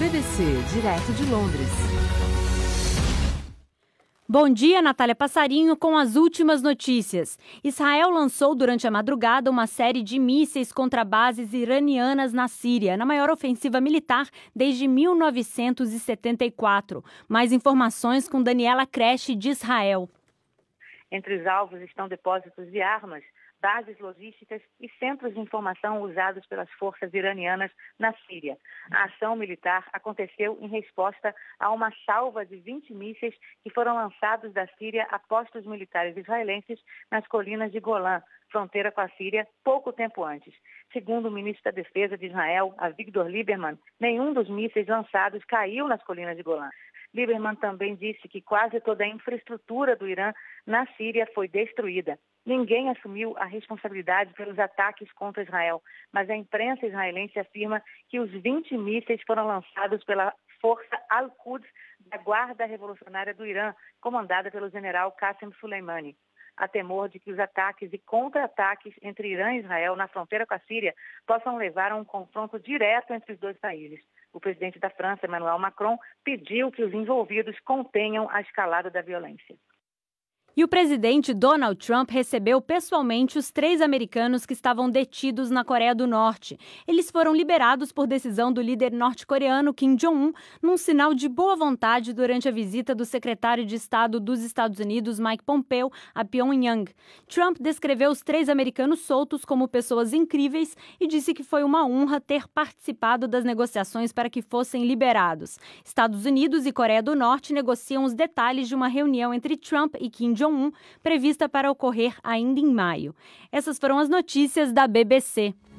BBC, direto de Londres. Bom dia, Natália Passarinho, com as últimas notícias. Israel lançou durante a madrugada uma série de mísseis contra bases iranianas na Síria, na maior ofensiva militar desde 1974. Mais informações com Daniela Creche, de Israel. Entre os alvos estão depósitos de armas, bases logísticas e centros de informação usados pelas forças iranianas na Síria. A ação militar aconteceu em resposta a uma salva de 20 mísseis que foram lançados da Síria a postos militares israelenses nas colinas de Golã, fronteira com a Síria, pouco tempo antes. Segundo o ministro da Defesa de Israel, Avigdor Lieberman, nenhum dos mísseis lançados caiu nas colinas de Golã. Lieberman também disse que quase toda a infraestrutura do Irã na Síria foi destruída. Ninguém assumiu a responsabilidade pelos ataques contra Israel, mas a imprensa israelense afirma que os 20 mísseis foram lançados pela força Al-Quds da Guarda Revolucionária do Irã, comandada pelo general Qasem Soleimani. Há temor de que os ataques e contra-ataques entre Irã e Israel na fronteira com a Síria possam levar a um confronto direto entre os dois países. O presidente da França, Emmanuel Macron, pediu que os envolvidos contenham a escalada da violência. E o presidente Donald Trump recebeu pessoalmente os 3 americanos que estavam detidos na Coreia do Norte. Eles foram liberados por decisão do líder norte-coreano Kim Jong-un, num sinal de boa vontade durante a visita do secretário de Estado dos Estados Unidos, Mike Pompeo, a Pyongyang. Trump descreveu os 3 americanos soltos como pessoas incríveis e disse que foi uma honra ter participado das negociações para que fossem liberados. Estados Unidos e Coreia do Norte negociam os detalhes de uma reunião entre Trump e Kim Jong-un, prevista para ocorrer ainda em maio. Essas foram as notícias da BBC.